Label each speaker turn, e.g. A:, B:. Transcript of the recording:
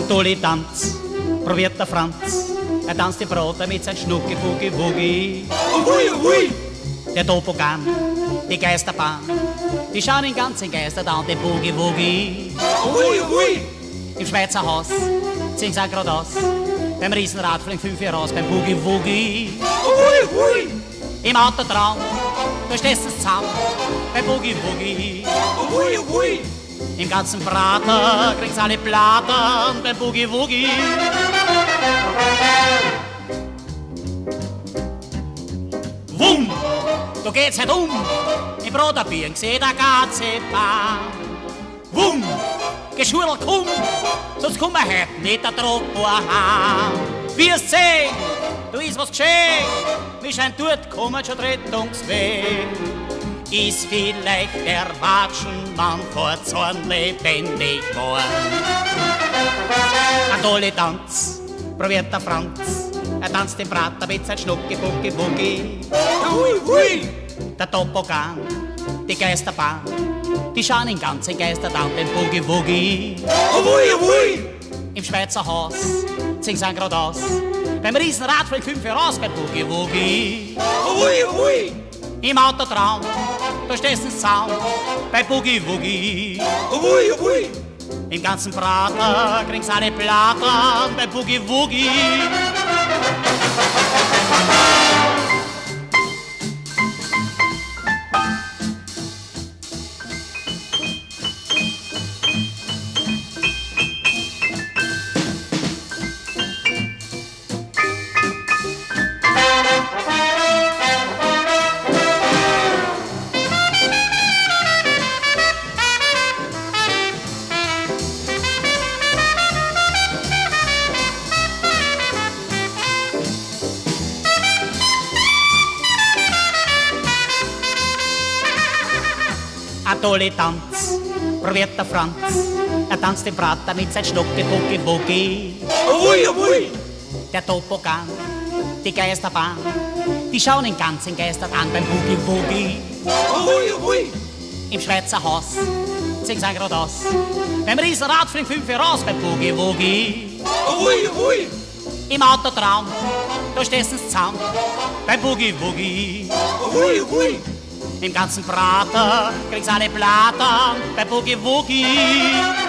A: Ein toller Tanz, probiert der Franz. Er tanzt die Brote mit sein Schnucki, Boogie, Woogie.
B: Ui.
A: Der Topogan, die Geisterbahn, die schauen den ganzen Geister an, den Boogie, Woogie.
B: Ui.
A: Im Schweizer Haus singen sie grad aus. Beim Riesenrad fliegen 5 Jahre raus, beim Boogie, Woogie.
B: Ui.
A: Im Autotraum, da stehst du zusammen, beim Boogie, Woogie.
B: Ui.
A: Im ganzen Prater kriegst alle Platten beim Boogie Woogie. Wum, da geht's halt im Broterbier sieht der ganze Bahn. Wum, geschurl komm, sonst komm wir heute nicht der Tropo heim. Wirst sehen, da ist was geschehen, mir scheint dort kommen schon Rettungsweg. Ist vielleicht der Watschenmann vor Zorn lebendig worden. Ein toller Tanz, probiert der Franz. Er tanzt den Prater mit sein Schnucki, Boogie, Boogie.
B: Ui.
A: Der Topogan, die Geisterbahn, die schauen in ganzen Geister dann den Boogie, Woogie.
B: Ui.
A: Im Schweizer Haus singen sie grad aus. Beim Riesenrad fliegt 5 Jahre raus, beim Boogie, Woogie.
B: Ui.
A: Im Autotraum, da stehst du zusammen, bei Boogie Woogie.
B: Ui.
A: Im ganzen Prater kriegst du alle Platten, bei Boogie Woogie. Ein toller Tanz, probiert der Franz. Er tanzt den Prater mit sein Schnucki, Boogie, Woogie.
B: Ui.
A: Der Topogan, die Geisterbahn, die schauen den ganzen Geister an beim Boogie, Woogie.
B: Ui.
A: Im Schweizer Haus singen sie grad aus. Beim Riesenrad fliegen 5 Jahre raus, beim Boogie, Woogie.
B: Ui.
A: Im Autotraum, da stehst du zusammen, beim Boogie, Woogie.
B: Ui.
A: Im ganzen Prater kriegst alle Platten bei Boogie Woogie.